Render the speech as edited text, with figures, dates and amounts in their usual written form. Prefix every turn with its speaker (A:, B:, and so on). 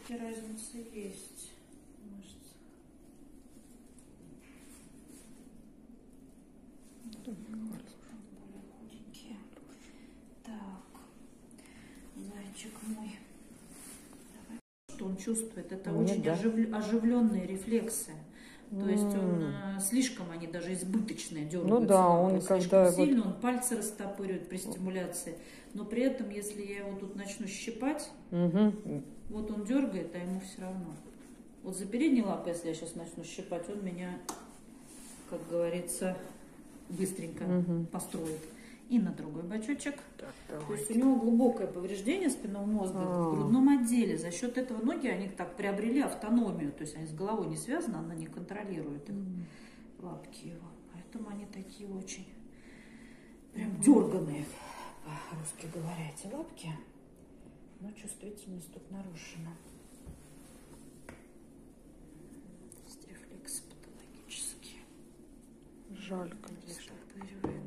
A: все-таки разница есть. Мышцы. Более худенькие. Так, зайчик мой. Давай. Что он чувствует? Это очень оживленные рефлексы. То есть он слишком, они даже избыточные, дергаются.
B: Ну да, он
A: слишком сильно, он пальцы растопыривает при стимуляции. Но при этом, если я его тут начну щипать, вот он дергает, а ему все равно. Вот за передние лапы, если я сейчас начну щипать, он меня, как говорится, быстренько построит. И на другой бочочек. То есть у него глубокое повреждение спинного мозга в грудном отделе. За счет этого ноги, они так приобрели автономию. То есть они с головой не связаны, она не контролирует их, лапки его. Поэтому они такие очень прям дерганые, по-русски говоря, эти лапки. Но чувствительность тут нарушена. Рефлексы патологические.
B: Жаль, конечно.